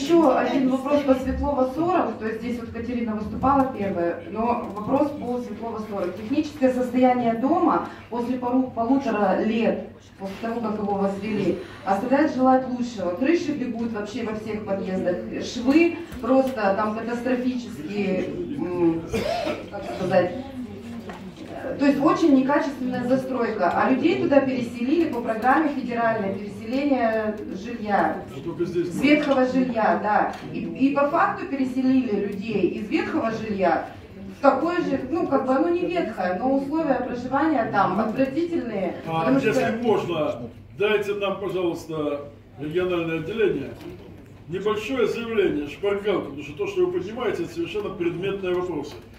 Еще один вопрос по Светлова 40, то есть здесь вот Катерина выступала первая, но вопрос по Светлова 40. Техническое состояние дома после 1,5 лет, после того, как его возвели, оставляет желать лучшего. Крыши бегут вообще во всех подъездах, швы просто там катастрофические, как сказать, то есть очень некачественная застройка, а людей туда переселили по программе федеральной переселения жилья, с ветхого жилья, да. И по факту переселили людей из ветхого жилья в такое же, ну как бы оно не ветхое, но условия проживания там отвратительные. Если можно, дайте нам, пожалуйста, региональное отделение небольшое заявление, шпаргалку, потому что то, что вы поднимаете, это совершенно предметные вопросы.